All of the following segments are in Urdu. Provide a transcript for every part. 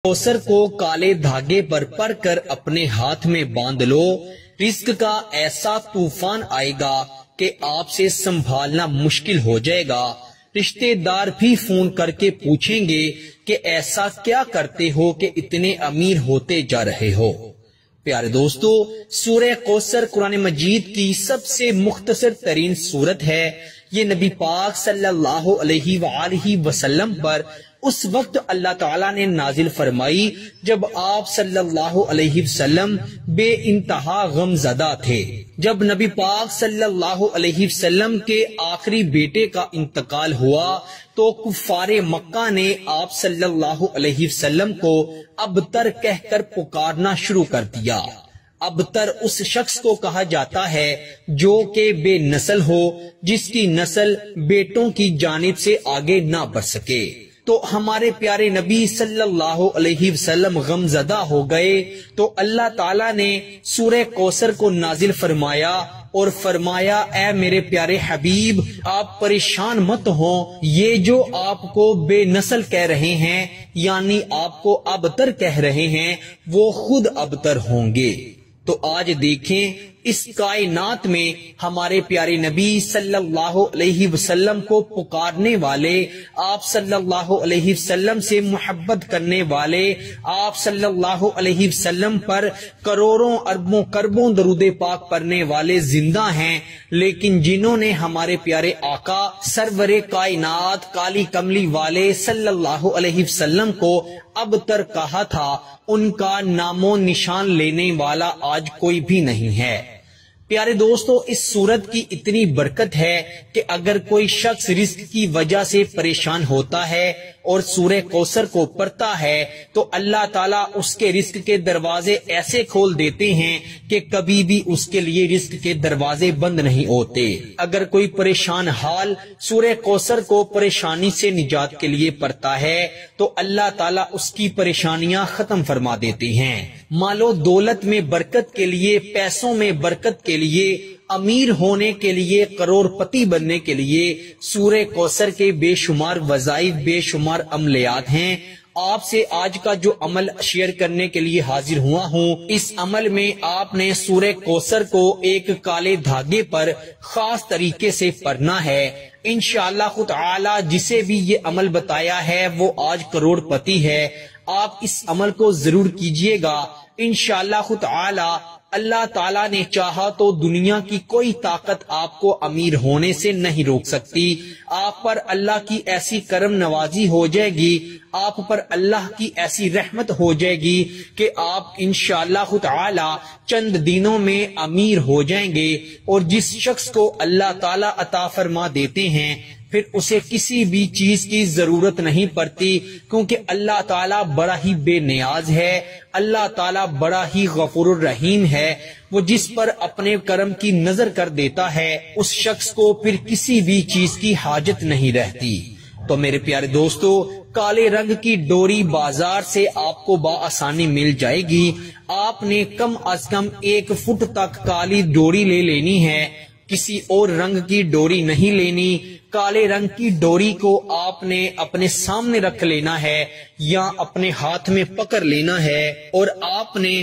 کوثر کو کالے دھاگے پر پڑھ کر اپنے ہاتھ میں باندھ لو، رزق کا ایسا طوفان آئے گا کہ آپ سے سنبھالنا مشکل ہو جائے گا۔ رشتے دار بھی فون کر کے پوچھیں گے کہ ایسا کیا کرتے ہو کہ اتنے امیر ہوتے جا رہے ہو۔ پیارے دوستو، سورہ کوثر قرآن مجید کی سب سے مختصر ترین سورت ہے۔ یہ نبی پاک صلی اللہ علیہ وآلہ وسلم پر اس وقت اللہ تعالیٰ نے نازل فرمائی جب آپ صلی اللہ علیہ وسلم بے انتہا غم زدہ تھے۔ جب نبی پاک صلی اللہ علیہ وسلم کے آخری بیٹے کا انتقال ہوا تو کفار مکہ نے آپ صلی اللہ علیہ وسلم کو ابتر کہہ کر پکارنا شروع کر دیا۔ ابتر اس شخص کو کہا جاتا ہے جو کہ بے نسل ہو، جس کی نسل بیٹوں کی جانب سے آگے نہ بڑھ سکے۔ تو ہمارے پیارے نبی صلی اللہ علیہ وسلم غم زدہ ہو گئے تو اللہ تعالیٰ نے سورہ کوثر کو نازل فرمایا اور فرمایا، اے میرے پیارے حبیب، آپ پریشان مت ہوں، یہ جو آپ کو بے نسل کہہ رہے ہیں یعنی آپ کو ابتر کہہ رہے ہیں وہ خود ابتر ہوں گے۔ تو آج دیکھیں اس کائنات میں ہمارے پیارے نبی صلی اللہ علیہ وسلم کو پکارنے والے، آپ صلی اللہ علیہ وسلم سے محبت کرنے والے، آپ صلی اللہ علیہ وسلم پر کروڑوں اربوں کربوں درود پاک پڑھنے والے زندہ ہیں، لیکن جنہوں نے ہمارے پیارے آقا سرور کائنات کالی کملی والے صلی اللہ علیہ وسلم کو ابتر کہا تھا، ان کا نام و نشان لینے والا آج کوئی بھی نہیں ہے۔ پیارے دوستو، اس سورت کی اتنی برکت ہے کہ اگر کوئی شخص رزق کی وجہ سے پریشان ہوتا ہے اور سورہ کوثر کو پڑھتا ہے تو اللہ تعالیٰ اس کے رزق کے دروازے ایسے کھول دیتے ہیں کہ کبھی بھی اس کے لیے رزق کے دروازے بند نہیں ہوتے۔ اگر کوئی پریشان حال سورہ کوثر کو پریشانی سے نجات کے لیے پڑھتا ہے تو اللہ تعالیٰ اس کی پریشانیاں ختم فرما دیتے ہیں۔ مال و دولت میں برکت کے لیے، پیسوں میں برکت کے لیے، امیر ہونے کے لیے، کروڑ پتی بننے کے لیے سورہ کوثر کے بے شمار وظائف، بے شمار عملیات ہیں۔ آپ سے آج کا جو عمل شیئر کرنے کے لیے حاضر ہوا ہوں، اس عمل میں آپ نے سورہ کوثر کو ایک کالے دھاگے پر خاص طریقے سے پڑھنا ہے۔ انشاءاللہ تعالی جسے بھی یہ عمل بتایا ہے وہ آج کروڑ پتی ہے۔ آپ اس عمل کو ضرور کیجئے گا۔ انشاءاللہ تعالی اللہ تعالیٰ نے چاہا تو دنیا کی کوئی طاقت آپ کو امیر ہونے سے نہیں روک سکتی۔ آپ پر اللہ کی ایسی کرم نوازی ہو جائے گی، آپ پر اللہ کی ایسی رحمت ہو جائے گی کہ آپ انشاءاللہ تعالی چند دنوں میں امیر ہو جائیں گے۔ اور جس شخص کو اللہ تعالیٰ عطا فرما دیتے ہیں پھر اسے کسی بھی چیز کی ضرورت نہیں پڑتی، کیونکہ اللہ تعالیٰ بڑا ہی بے نیاز ہے، اللہ تعالیٰ بڑا ہی غفور الرحیم ہے۔ وہ جس پر اپنے کرم کی نظر کر دیتا ہے اس شخص کو پھر کسی بھی چیز کی حاجت نہیں رہتی۔ تو میرے پیارے دوستو، کالے رنگ کی ڈوری بازار سے آپ کو بآسانی مل جائے گی۔ آپ نے کم از کم 1 فٹ تک کالی ڈوری لے لینی ہے، کسی اور رنگ کی ڈوری نہیں لینی۔ کالے رنگ کی ڈوری کو آپ نے اپنے سامنے رکھ لینا ہے یا اپنے ہاتھ میں پکڑ لینا ہے اور آپ نے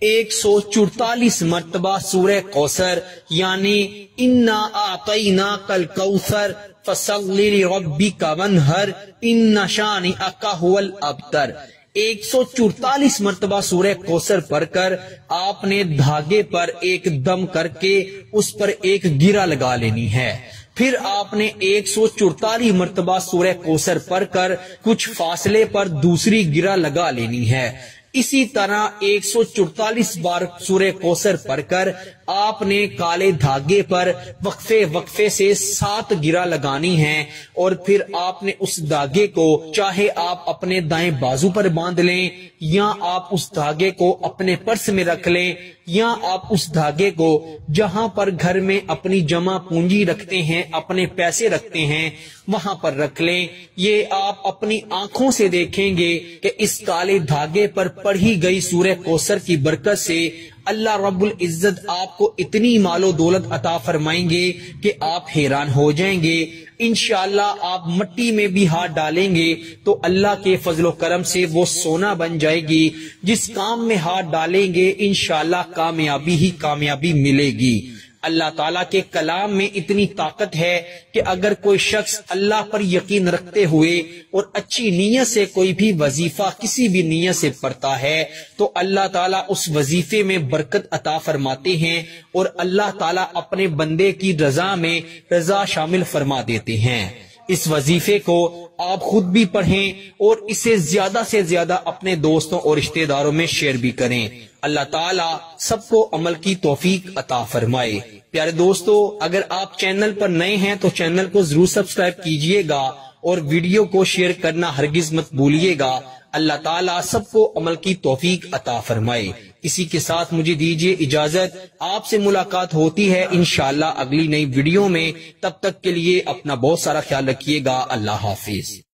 144 مرتبہ سورہ کوثر یعنی انا اعطیناک الکوثر فصلی لربک وانحر ان شانئک ھو الابتر 144 مرتبہ سورہ کوثر پڑھ کر آپ نے دھاگے پر ایک دم کر کے اس پر ایک گرہ لگا لینی ہے۔ پھر آپ نے 144 مرتبہ سورہ کوثر پڑھ کر کچھ فاصلے پر دوسری گرہ لگا لینی ہے۔ اسی طرح 144 بار سورہ کوثر پڑھ کر آپ نے کالے دھاگے پر وقفے سے 7 گرہ لگانی ہیں اور پھر آپ نے اس دھاگے کو چاہے آپ اپنے دائیں بازو پر باندھ لیں یا آپ اس دھاگے کو اپنے پرس میں رکھ لیں یا آپ اس دھاگے کو جہاں پر گھر میں اپنی جمع پونجی رکھتے ہیں، اپنے پیسے رکھتے ہیں، وہاں پر رکھ لیں۔ یہ آپ اپنی آنکھوں سے دیکھیں گے کہ اس کالے دھاگے پر پڑھی گئی سورہ کوثر کی برکت سے اللہ رب العزت آپ کو اتنی مال و دولت عطا فرمائیں گے کہ آپ حیران ہو جائیں گے۔ انشاءاللہ آپ مٹی میں بھی ہاتھ ڈالیں گے تو اللہ کے فضل و کرم سے وہ سونا بن جائے گی۔ جس کام میں ہاتھ ڈالیں گے انشاءاللہ کامیابی ہی کامیابی ملے گی۔ اللہ تعالیٰ کے کلام میں اتنی طاقت ہے کہ اگر کوئی شخص اللہ پر یقین رکھتے ہوئے اور اچھی نیت سے کوئی بھی وظیفہ کسی بھی نیت سے پڑھتا ہے تو اللہ تعالیٰ اس وظیفے میں برکت عطا فرماتے ہیں اور اللہ تعالیٰ اپنے بندے کی رضا میں رضا شامل فرما دیتے ہیں۔ اس وظیفے کو آپ خود بھی پڑھیں اور اسے زیادہ سے زیادہ اپنے دوستوں اور رشتہ داروں میں شیئر بھی کریں۔ اللہ تعالیٰ سب کو عمل کی توفیق عطا فرمائے۔ پیارے دوستو، اگر آپ چینل پر نئے ہیں تو چینل کو ضرور سبسکرائب کیجئے گا اور ویڈیو کو شیئر کرنا ہرگز مت بھولیے گا۔ اللہ تعالیٰ سب کو عمل کی توفیق عطا فرمائے۔ اسی کے ساتھ مجھے دیجیے اجازت، آپ سے ملاقات ہوتی ہے انشاءاللہ اگلی نئی ویڈیو میں۔ تب تک کے لیے اپنا بہت سارا خیال رکھیے گا۔ اللہ حافظ۔